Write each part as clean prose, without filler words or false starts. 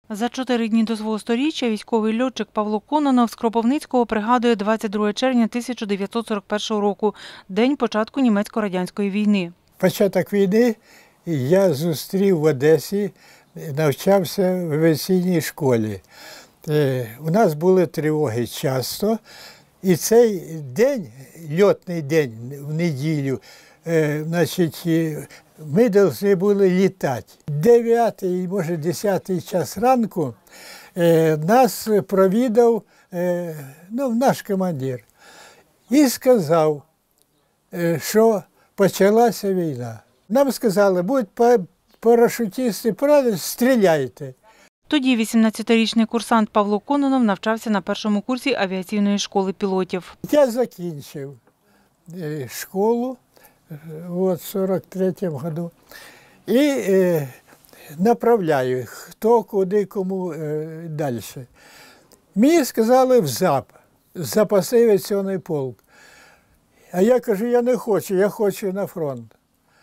За 4 дні до свого сторіччя військовий льотчик Павло Кононов з Кропивницького пригадує 22 червня 1941 року – день початку німецько-радянської війни. Початок війни я зустрів в Одесі, навчався в авіаційній школі. У нас були тривоги часто, і цей день, льотний день в неділю, ми повинні були літати. 9-й, може 10-й час ранку нас провідав наш командир і сказав, що почалася війна. Нам сказали, будуть парашутисти поранені, стріляйте. Тоді 18-річний курсант Павло Кононов навчався на першому курсі авіаційної школи пілотів. Я закінчив школу в 43-му році і направляю, хто, куди, кому далі. Мені сказали в ЗАП, запасний авіаційний полк. А я кажу, я не хочу, я хочу на фронт.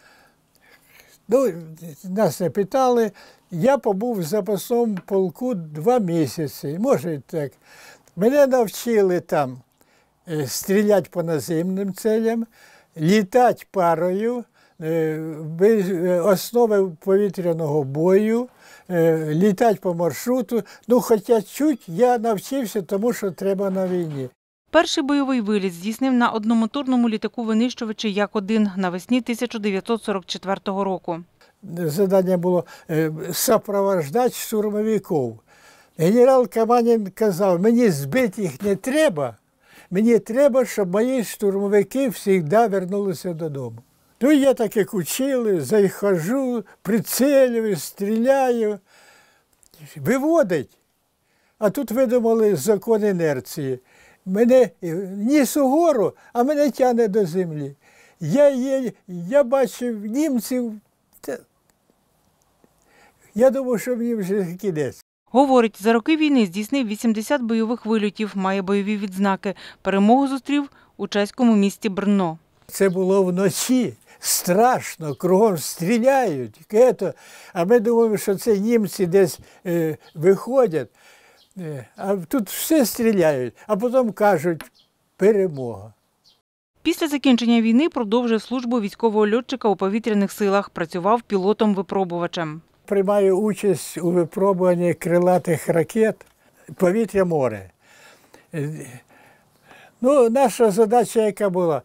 Нас не питали. Я побув в запасному полку 2 місяці, може і так. Мене навчили там стріляти по наземним целям, літати парою, основи повітряного бою, літати по маршруту. Хоча чуть я навчився, тому що треба на війні. Перший бойовий виліт здійснив на одномоторному літаку-винищувачі Як-1 навесні 1944 року. Завдання було супроводжувати штурмовиків. Генерал Каманін казав, мені збити їх не треба, мені треба, щоб мої штурмовики завжди повернулися додому. Я так як учили, заходжу, прицілюю, стріляю, виводить. А тут видумали закон інерції. Мене ніс угору, а мене тягне до землі. Я бачив німців, я думав, що мені вже кінець. Говорить, за роки війни здійснив 80 бойових вильотів, має бойові відзнаки. Перемогу зустрів у чеському місті Брно. Це було вночі, страшно, кругом стріляють. А ми думаємо, що це німці десь виходять. А тут все стріляють, а потім кажуть – перемога. Після закінчення війни продовжив службу військового льотчика у повітряних силах, працював пілотом-випробувачем. Приймаю участь у випробуванні крилатих ракет повітря-море. Наша задача яка була?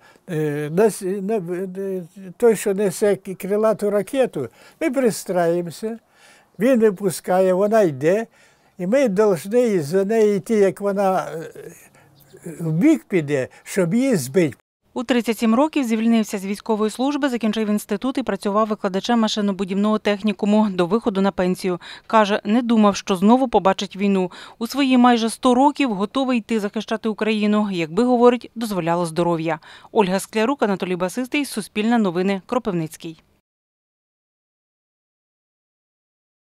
Той, що несе крилату ракету, ми пристраємося, він випускає, вона йде, і ми повинні за нею йти, як вона в бік піде, щоб її збити. У 37 років звільнився з військової служби, закінчив інститут і працював викладачем машинобудівного технікуму до виходу на пенсію. Каже, не думав, що знову побачить війну. У свої майже 100 років готовий йти захищати Україну, якби, говорить, дозволяло здоров'я. Ольга Склярук, Анатолій Басистий, Суспільне новини, Кропивницький.